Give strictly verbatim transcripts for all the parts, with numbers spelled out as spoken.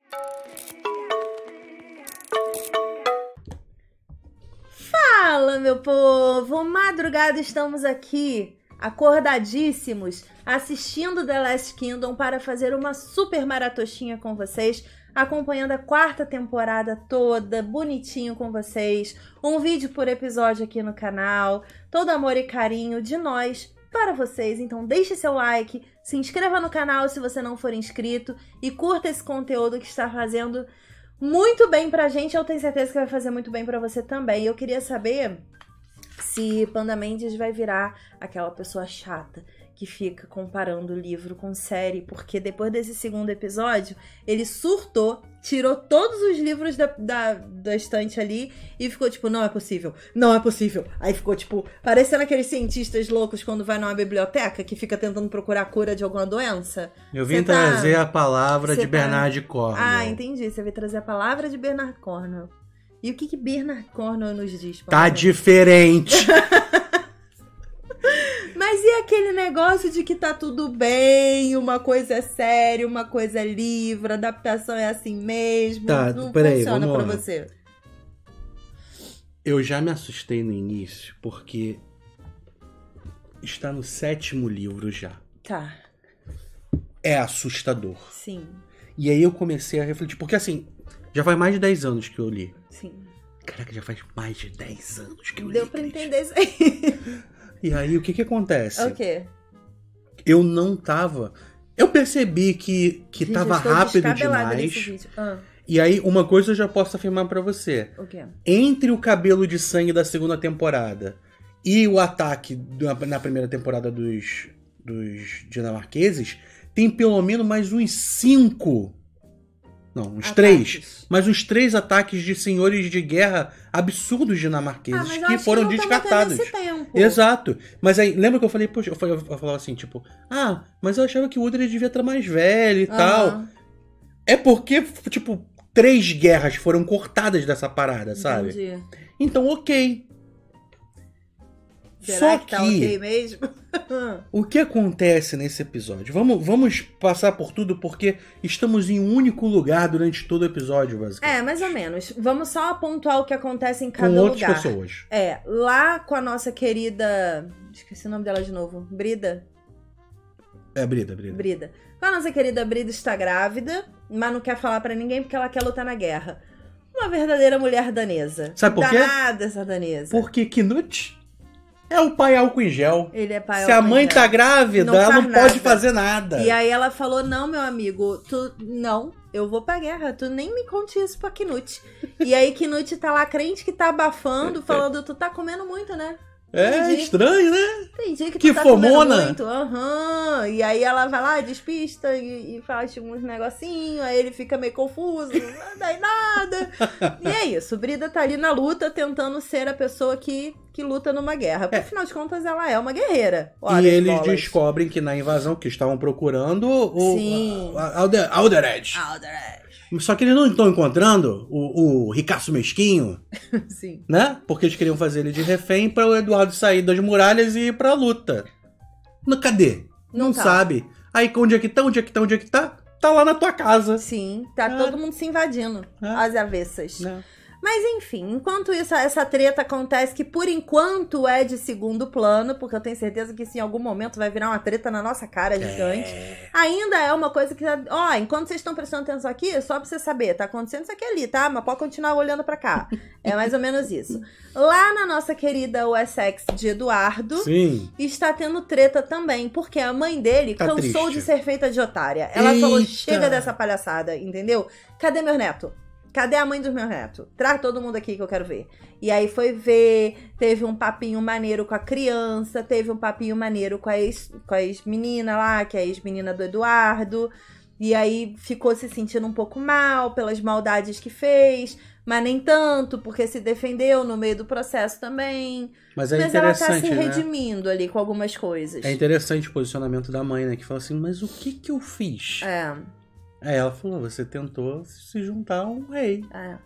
Fala, meu povo! Madrugada estamos aqui, acordadíssimos, assistindo The Last Kingdom para fazer uma super maratostinha com vocês, acompanhando a quarta temporada toda, bonitinho com vocês, um vídeo por episódio aqui no canal, todo amor e carinho de nós para vocês. Então deixe seu like, se inscreva no canal se você não for inscrito e curta esse conteúdo que está fazendo muito bem pra gente. Eu tenho certeza que vai fazer muito bem pra você também. Eu queria saber se Panda Mendes vai virar aquela pessoa chata que fica comparando livro com série, porque depois desse segundo episódio, ele surtou, tirou todos os livros da, da, da estante ali e ficou tipo, não é possível, não é possível. Aí ficou tipo, parecendo aqueles cientistas loucos quando vai numa biblioteca que fica tentando procurar a cura de alguma doença. Eu vim Cê tá... trazer a palavra Cê de tá... Bernard Cornwell. Ah, entendi. Você veio trazer a palavra de Bernard Cornwell. E o que que Bernard Cornwell nos diz? Tá diferente. Mas e aquele negócio de que tá tudo bem, uma coisa é séria, uma coisa é livre, a adaptação é assim mesmo? Tá, não peraí, funciona vamos pra lá. você? Eu já me assustei no início, porque está no sétimo livro já. Tá. É assustador. Sim. E aí eu comecei a refletir, porque assim, já faz mais de dez anos que eu li. Sim. Caraca, já faz mais de dez anos que eu li. Deu pra Cris. entender isso aí. E aí, o que que acontece? O quê? Eu não tava... Eu percebi que, que Gente, tava eu estou rápido descabelada demais. nesse vídeo. Ah, E aí, uma coisa eu já posso afirmar pra você. o quê? Entre o cabelo de sangue da segunda temporada e o ataque da- na primeira temporada dos, dos dinamarqueses, tem pelo menos mais uns cinco... Não, uns Ataques. três. Mas uns três ataques de senhores de guerra absurdos Ah, dinamarqueses mas eu que acho foram que não tamo tendo descartados. esse tempo. Exato. Mas aí, lembra que eu falei, poxa, eu falei- eu falava assim, tipo, ah, mas eu achava que o Udry devia estar mais velho e tal. Aham, É porque, tipo, três guerras foram cortadas dessa parada, sabe? entendi. Então, ok. Será Só que tá ok mesmo? o que acontece nesse episódio? Vamos, vamos passar por tudo, porque estamos em um único lugar durante todo o episódio, basicamente. É, mais ou menos. Vamos só pontuar o que acontece em cada Com outras lugar. pessoas. É, lá com a nossa querida... Esqueci o nome dela de novo. Brida? É, Brida, Brida. Brida. Com a nossa querida Brida está grávida, mas não quer falar pra ninguém porque ela quer lutar na guerra. Uma verdadeira mulher danesa. Sabe por quê? Danada essa danesa. Porque Knut é o pai álcool em gel. Ele é pai Se a álcool em mãe gel. tá grávida, Não ela faz não pode nada. fazer nada. E aí ela falou, não, meu amigo, tu... Não, eu vou pra guerra, tu nem me conte isso pra Knut. E aí Knut tá lá crente que tá abafando, falando, tu tá comendo muito, né? É Entendi. estranho, né? Entendi que tu Que tá fomona. comendo muito. Aham. E aí ela vai lá, despista e, e faz tipo, uns negocinhos. Aí ele fica meio confuso. Não dá em nada. E é isso. Brida tá ali na luta, tentando ser a pessoa que, que luta numa guerra. Porque, É. afinal de contas, ela é uma guerreira. Olha E as eles bolas. descobrem que na invasão que estavam procurando o Sim. a- a- Alder, Aldered. Aldered. Só que eles não estão encontrando o, o Ricaço Mesquinho, Sim. né? Porque eles queriam fazer ele de refém para o Eduardo sair das muralhas e ir pra luta. No, cadê? Não Não, tá. sabe. Aí onde é que tá? Onde é que tá? Onde é que tá? Tá lá na tua casa. Sim. Tá Cara. todo mundo se invadindo. É. Às avessas. Né? Mas enfim, enquanto isso, essa treta acontece que por enquanto é de segundo plano, porque eu tenho certeza que isso em algum momento vai virar uma treta na nossa cara gigante. É. Ainda é uma coisa que, ó, enquanto vocês estão prestando atenção aqui, só pra você saber, tá acontecendo isso aqui ali, tá? Mas pode continuar olhando pra cá. É mais ou menos isso. Lá na nossa querida Wessex de Eduardo, Sim. está tendo treta também, porque a mãe dele Tá cansou triste. de ser feita de otária. Ela falou, Eita. chega dessa palhaçada, entendeu? Cadê meu neto? Cadê a mãe dos meus netos? Traz todo mundo aqui que eu quero ver. E aí foi ver, teve um papinho maneiro com a criança, teve um papinho maneiro com a ex, com a ex-menina lá, que é a ex-menina do Eduardo. E aí ficou se sentindo um pouco mal pelas maldades que fez, mas nem tanto, porque se defendeu no meio do processo também. Mas é Mas ela tá interessante, se né? redimindo ali com algumas coisas. É interessante o posicionamento da mãe, né? Que fala assim, mas o que que eu fiz? É, Aí ela falou, você tentou se juntar a um rei. é.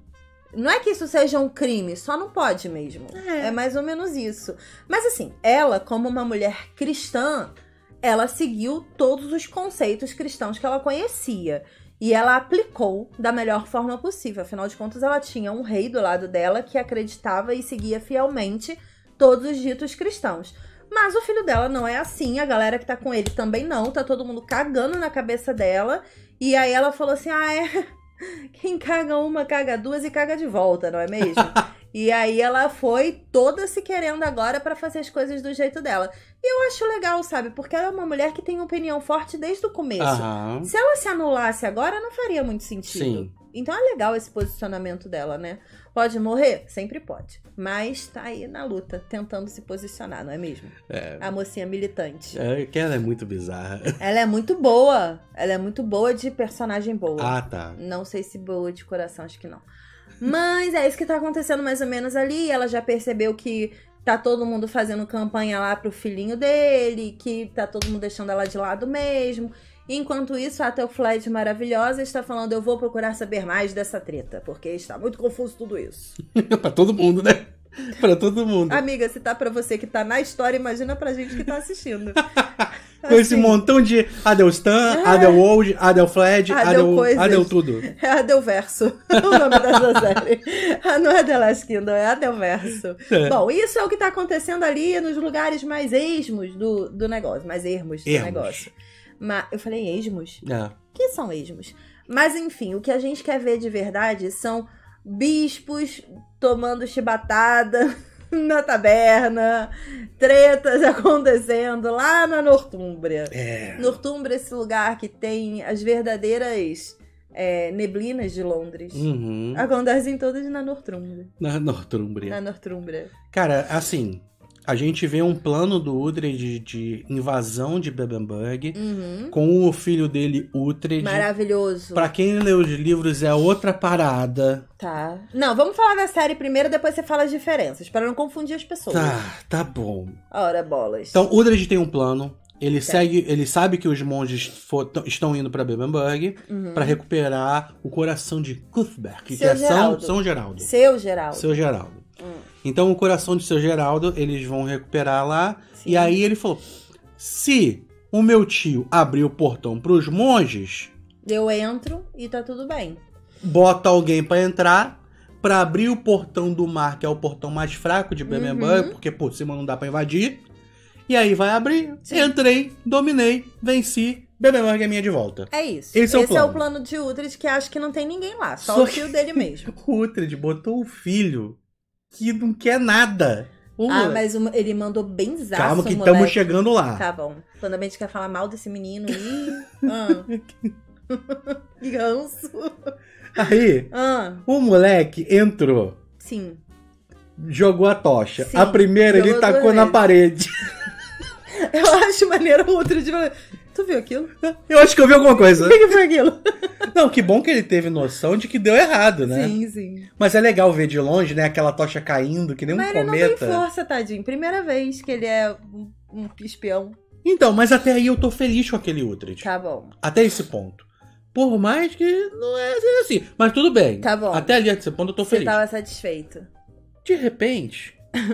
Não é que isso seja um crime, só não pode mesmo. É. É mais ou menos isso. Mas assim, ela, como uma mulher cristã, ela seguiu todos os conceitos cristãos que ela conhecia. E ela aplicou da melhor forma possível. Afinal de contas, ela tinha um rei do lado dela que acreditava e seguia fielmente todos os ditos cristãos. Mas o filho dela não é assim, a galera que tá com ele também não, tá todo mundo cagando na cabeça dela. E aí ela falou assim, ah, é... quem caga uma, caga duas e caga de volta, não é mesmo? E aí ela foi toda se querendo agora pra fazer as coisas do jeito dela. E eu acho legal, sabe? Porque ela é uma mulher que tem opinião forte desde o começo. Aham. Se ela se anulasse agora, não faria muito sentido. Sim. Então é legal esse posicionamento dela, né? Pode morrer? Sempre pode. Mas tá aí na luta, tentando se posicionar, não é mesmo? É. A mocinha militante. É que ela é muito bizarra. Ela é muito boa. Ela é muito boa de personagem boa. Ah, tá. Não sei se boa de coração, acho que não. Mas é isso que tá acontecendo mais ou menos ali. Ela já percebeu que tá todo mundo fazendo campanha lá pro filhinho dele, que tá todo mundo deixando ela de lado mesmo. Enquanto isso, a Athelflaed maravilhosa está falando, eu vou procurar saber mais dessa treta, porque está muito confuso tudo isso. Pra todo mundo, né? Pra todo mundo. Amiga, se tá pra você que tá na história, imagina pra gente que tá assistindo. Com assim, esse montão de Adelstan, é. Adelwold, Adelflaed, Adel, Adel, Adel tudo. É Adelverso, o nome dessa série. Não é The Last Kingdom, é Adelverso. É. Bom, isso é o que tá acontecendo ali nos lugares mais esmos do, do negócio, mais ermos do ermos. negócio. Mas, eu falei esmos? É. O que são esmos? Mas enfim, o que a gente quer ver de verdade são bispos tomando chibatada na taberna, tretas acontecendo lá na Nortúmbria. É. Nortúmbria é esse lugar que tem as verdadeiras é, neblinas de Londres. Uhum. Acontecem todas na Nortúmbria. Na Nortúmbria. Na Nortúmbria. Cara, assim, a gente vê um plano do Uhtred de, de invasão de Bebbanburg, uhum. com o filho dele, Uhtred. Maravilhoso. Pra quem lê os livros é outra parada. Tá. Não, vamos falar da série primeiro, depois você fala as diferenças, pra não confundir as pessoas. Tá, tá bom. Ora, bolas. Então, Uhtred tem um plano. Ele, segue, ele sabe que os monges for, estão indo pra Bebbanburg uhum. pra recuperar o coração de Cuthbert, que Seu é Geraldo. São, São Geraldo. Seu Geraldo. Seu Geraldo. Hum. Então, o coração de Seu Geraldo, eles vão recuperar lá. Sim. E aí ele falou, se o meu tio abrir o portão pros monges... Eu entro e tá tudo bem. Bota alguém pra entrar, pra abrir o portão do mar, que é o portão mais fraco de Bebbanburg, uhum. porque por cima não dá pra invadir. E aí vai abrir, Sim. entrei, dominei, venci, Bebbanburg é minha de volta. É isso. Esse, é, Esse o é o plano de Uhtred, que acho que não tem ninguém lá, só, só o tio dele mesmo. O Uhtred botou o filho que não quer nada. O ah, mas o, ele mandou bem zaço, Calma que estamos chegando lá. Tá bom. Quando a gente quer falar mal desse menino, ih... ah. Que ranço. Aí, ah. o moleque entrou. Sim. Jogou a tocha. Sim, a primeira ele tacou na parede. Eu acho maneiro o outro de... Tu viu aquilo? Eu acho que eu vi alguma coisa. O que, que foi aquilo? Não, que bom que ele teve noção de que deu errado, né? Sim, sim. Mas é legal ver de longe, né? Aquela tocha caindo, que nem um mas cometa. Mas ele não tem força, tadinho. Primeira vez que ele é um, um espião. Então, mas até aí eu tô feliz com aquele Uhtred. Tá bom. Até esse ponto. Por mais que não é assim. Mas tudo bem. Tá bom. Até ali, esse ponto eu tô Você feliz. Você tava satisfeito. De repente...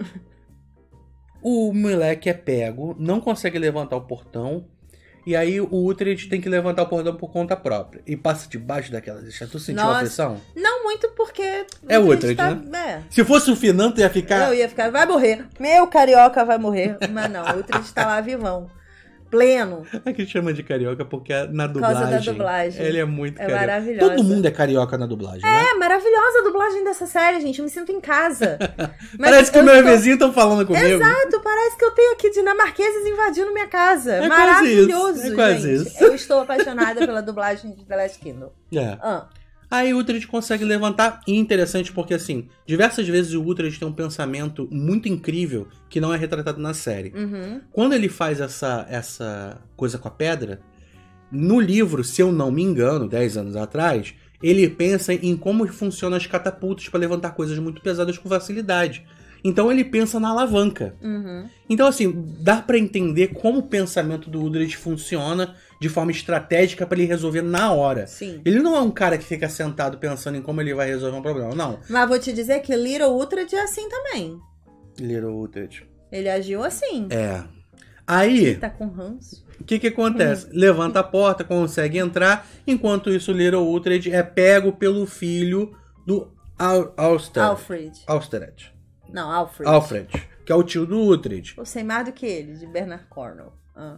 o moleque é pego, não consegue levantar o portão, e aí o Uhtred tem que levantar o portão por conta própria. E passa debaixo daquelas estrelas. Tu sentiu Nossa, a pressão? Não muito, porque... É o Uhtred, tá, né? É. Se fosse o Finante, ia ficar... Eu ia ficar, vai morrer. Meu carioca vai morrer. Mas não, o Uhtred tá lá vivão. Pleno. Aqui chama de carioca porque na dublagem... Por causa da dublagem. Ele é muito é carioca. Maravilhosa. Todo mundo é carioca na dublagem, né? É, maravilhosa a dublagem dessa série, gente. Eu me sinto em casa. Mas parece que meus tô... vizinhos estão falando comigo. Exato, parece que eu tenho aqui dinamarqueses invadindo minha casa. É maravilhoso, quase isso. É quase gente. Isso. Eu estou apaixonada pela dublagem de The Last Kingdom. É. Ah. Aí o Uhtred consegue levantar, e interessante porque, assim, diversas vezes o Uhtred tem um pensamento muito incrível que não é retratado na série. Uhum. Quando ele faz essa, essa coisa com a pedra, no livro, se eu não me engano, dez anos atrás, ele pensa em como funcionam as catapultas para levantar coisas muito pesadas com facilidade. Então ele pensa na alavanca. Uhum. Então, assim, dá pra entender como o pensamento do Uhtred funciona de forma estratégica pra ele resolver na hora. Sim. Ele não é um cara que fica sentado pensando em como ele vai resolver um problema, não. Mas vou te dizer que Little Uhtred é assim também. Little Uhtred. Ele agiu assim. É. Aí... Tá com ranço. o que que acontece? Hum. Levanta a porta, consegue entrar, enquanto isso Little Uhtred é pego pelo filho do Al Alstead. Alfred. Alstead. Não, Alfred. Alfred, que é o tio do Uhtred. Eu sei mais do que ele, de Bernard Cornwell. Ah.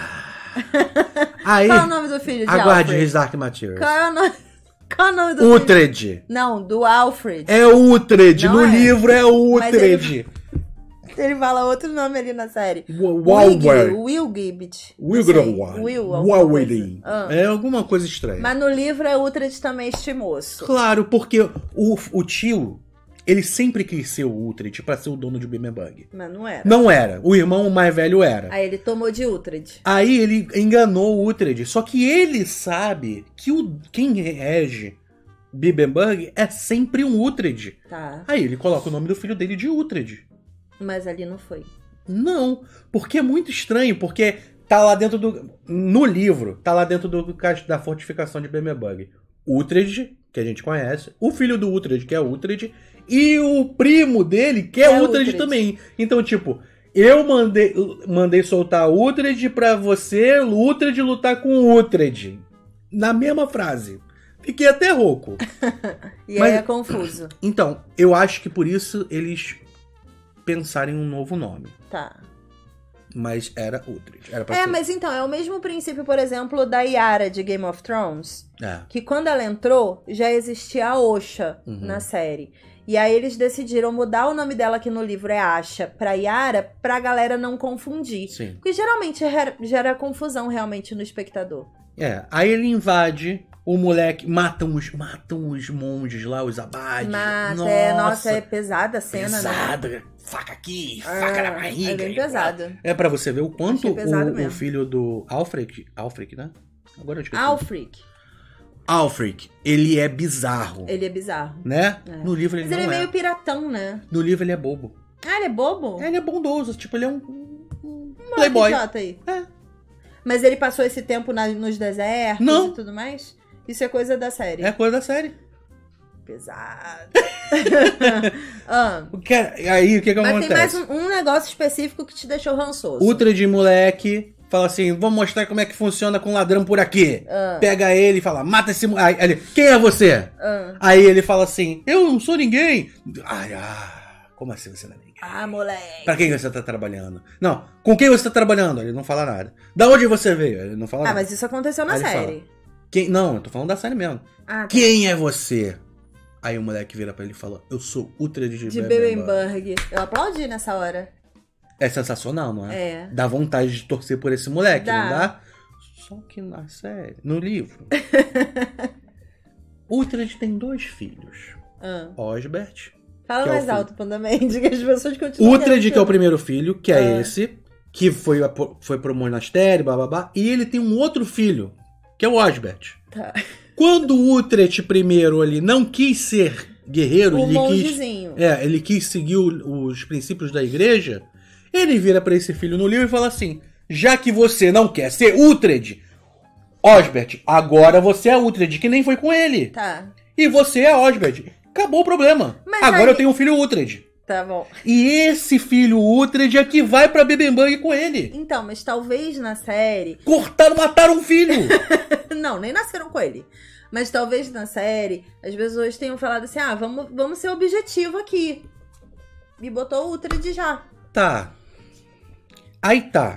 Aí, qual é o nome do filho de aguarde Alfred? His Dark Materials. Qual é o nome, qual é o nome do Uhtred. filho? Não, do Alfred. É Uhtred. Não no é. livro é Uhtred. Ele fala outro nome ali na série. Walwer. Will Gibbet. Wilgrowar. Will. Walwelin. Ah. É alguma coisa estranha. Mas no livro é Uhtred também este moço. Claro, porque o, o tio, ele sempre quis ser o Uhtred pra ser o dono de Bimebug. Mas não era. Não era. O irmão mais velho era. Aí ele tomou de Uhtred. Aí ele enganou o Uhtred. Só que ele sabe que o, quem rege Bibbenburg é sempre um Uhtred. Tá. Aí ele coloca o nome do filho dele de Uhtred. Mas ali não foi. Não, porque é muito estranho, porque tá lá dentro do... No livro, tá lá dentro do da fortificação de Bimebug. Uhtred, que a gente conhece, o filho do Uhtred, que é Uhtred, e o primo dele, que é, é Uhtred, Uhtred também. Então, tipo, eu mandei, mandei soltar Uhtred pra você, Uhtred, lutar com Uhtred. Na mesma frase. Fiquei até rouco. E Mas, aí é confuso. Então, eu acho que por isso eles pensaram em um novo nome. Tá. Mas era Uhtred. Era pra é, ser. mas então, é o mesmo princípio, por exemplo, da Yara de Game of Thrones. É. Que quando ela entrou, já existia a Osha Uhum. na série. E aí eles decidiram mudar o nome dela, que no livro é Asha, pra Yara, pra galera não confundir. Sim. Porque geralmente gera, gera confusão realmente no espectador. É, aí ele invade, o moleque, matam os, matam os monges lá, os abades. Mas, nossa, é, nossa, é pesada a cena, pesada, né? faca aqui, Ah, faca na barriga. é bem e- pesado. É pra você ver o quanto Achei pesado o, o mesmo. filho do Alfred, Alfred, né? Agora eu esqueci. Alfric, Alfred, ele é bizarro, ele é bizarro. né? É. No livro ele Mas ele não é é. meio piratão, né? No livro ele é bobo. Ah, ele é bobo? É, ele é bondoso, tipo, ele é um, um Moleque playboy. idiota aí. É. Mas ele passou esse tempo na- nos desertos Não. e tudo mais? Isso é coisa da série. É coisa da série. Pesado. ah, O que, aí o que que mas acontece? tem mais um, um negócio específico que te deixou rançoso. Uhtred, moleque, fala assim, vamos mostrar como é que funciona com ladrão por aqui. Ah. Pega ele e fala, mata esse... mo- Aí ele, quem é você? Ah. Aí ele fala assim, eu não sou ninguém. Ai, ah, como assim você não é ninguém? Ah, moleque. Pra quem você tá trabalhando? Não, com quem você tá trabalhando? Ele não fala nada. Da onde você veio? Ele não fala Ah, nada. mas isso aconteceu na Aí ele série. Quem... Não, eu tô falando da série mesmo. Ah, tá. Quem é você? Aí o moleque vira pra ele e fala, eu sou Uhtred de, De Bebemburg. Bebemburg. Eu aplaudi nessa hora. É sensacional, não é? É. Dá vontade de torcer por esse moleque, Dá. não dá? Só que na série, no livro, Uhtred tem dois filhos. Ah. Osbert. Fala Que é o mais filho. alto, Pandamente, que as pessoas continuam. Uhtred, que é o querendo. primeiro filho, que é Ah. esse, que foi, foi pro monastério, bababá. E ele tem um outro filho, que é o Osbert. Tá. Quando o Uhtred primeiro ali não quis ser guerreiro, O ele quis, mongezinho. é, ele quis seguir o- os princípios da igreja, ele vira pra esse filho no livro e fala assim, já que você não quer ser Uhtred, Osbert, agora você é Uhtred, que nem foi com ele. Tá. E você é Osbert. Acabou o problema. Mas agora aí- eu tenho um filho Uhtred. Tá bom. E esse filho Uhtred é que vai pra Bebemburg com ele. Então, mas talvez na série. Cortaram, mataram um filho. Não, nem nasceram com ele. Mas talvez na série as pessoas tenham falado assim: ah, vamos, vamos ser objetivo aqui. E botou o Uhtred já. Tá. Aí tá.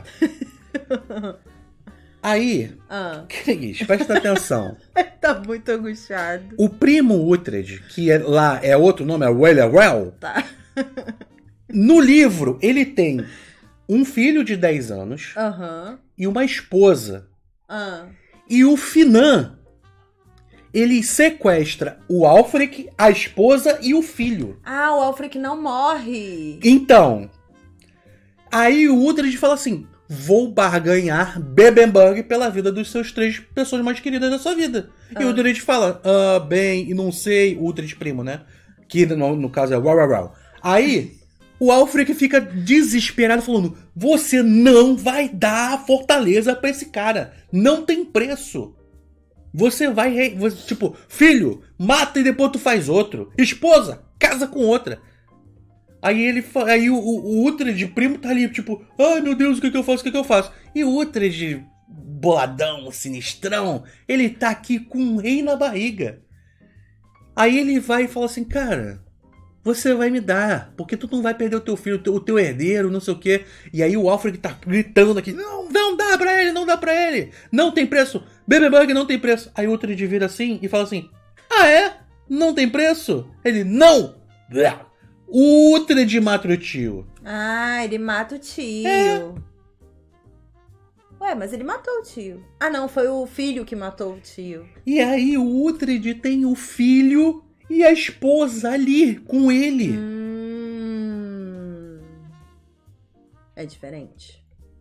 Aí, Ah, Cris, presta atenção. tá muito angustiado. O primo Uhtred, que é, lá é outro nome, é Wellerwell, Tá. no livro ele tem um filho de dez anos Aham. e uma esposa. Ah. E o Finan, ele sequestra o Alfric, a esposa e o filho. Ah, o Alfred não morre. Então, aí o Uhtred fala assim, vou barganhar Bebemburg pela vida dos seus três pessoas mais queridas da sua vida. E o Ah. Uhtred fala, ah, bem, e não sei, o Uhtred primo, né? Que no, no caso é Rau, Rau, Rau. Aí, o Alfric fica desesperado falando, você não vai dar a fortaleza pra esse cara. Não tem preço. Você vai, re- você, tipo, filho, mata e depois tu faz outro. Esposa, casa com outra. Aí ele fa- aí o, o, o Uhtred, primo, tá ali, tipo, ai meu Deus, o que, que eu faço, o que, que eu faço? E o Uhtred, boladão, sinistrão, ele tá aqui com um rei na barriga. Aí ele vai e fala assim, cara, você vai me dar, porque tu não vai perder o teu filho, o teu, o teu herdeiro, não sei o quê. E aí o Alfred tá gritando aqui, não, não dá pra ele, não dá pra ele, não tem preço, Baby Bug não tem preço. Aí o Uhtred vira assim e fala assim, ah é? Não tem preço? Ele, não! O Uhtred mata o tio. Ah, ele mata o tio. É. Ué, mas ele matou o tio. Ah, não, foi o filho que matou o tio. E aí o Uhtred tem o filho e a esposa ali com ele. Hum... É diferente.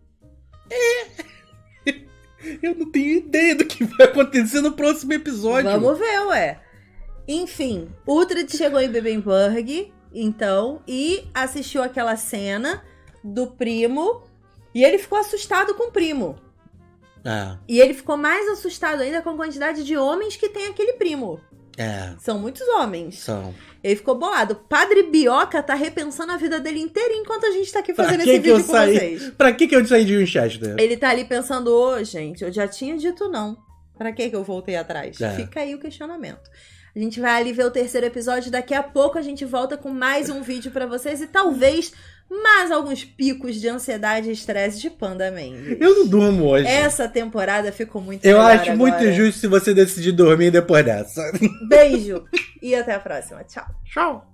É. Eu não tenho ideia do que vai acontecer no próximo episódio. Vamos ver, ué. Enfim, Uhtred chegou em Bebbanburg, então, e assistiu aquela cena do primo, e ele ficou assustado com o primo. Ah. E ele ficou mais assustado ainda com a quantidade de homens que tem aquele primo. É. São muitos homens. São. Ele ficou bolado. Padre Bioca tá repensando a vida dele inteira enquanto a gente tá aqui fazendo pra que esse que eu vídeo com saí? vocês. Pra que que eu saí de Winchester? Ele tá ali pensando, ô, gente, eu já tinha dito não. Pra que que eu voltei atrás? É. Fica aí o questionamento. A gente vai ali ver o terceiro episódio. Daqui a pouco a gente volta com mais um vídeo pra vocês e talvez mais alguns picos de ansiedade e estresse de Panda Mendes. Eu não durmo hoje. Essa temporada ficou muito Eu melhor acho agora. muito justo se você decidir dormir depois dessa. Beijo e até a próxima. Tchau. Tchau.